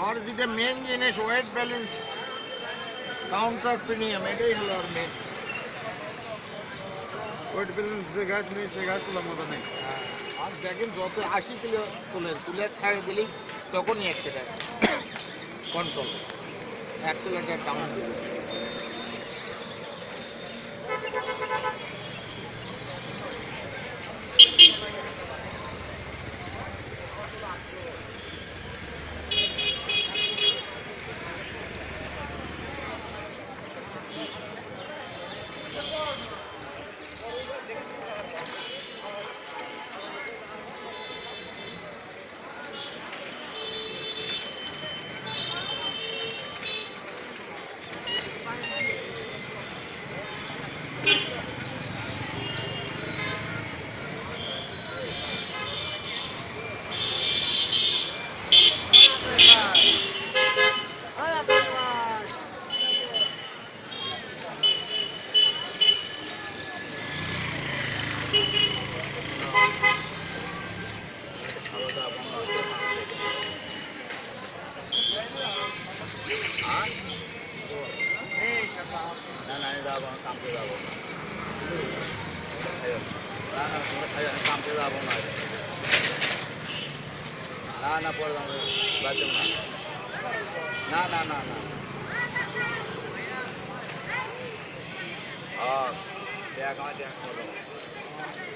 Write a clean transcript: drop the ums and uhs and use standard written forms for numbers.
আর যেটা মেন জিনিস wait balance counter premium এটাই হলো আর মেন ওয়েট ব্যালেন্স যে গাছ নেই সে গাছ তোলার মতো নেই আর দেখেন যত 80 কিলো তুলে ছাড়ে দিলেই তখনই একটা কন্ট্রোল অ্যাক্সেলেটার ডাউন দিবে না না যাবো কামতে যাবো না না তোমরা খাই কামতে যাবো না না না পরে যাবো বাদ দেবো না না না না দেখ আমার দেখ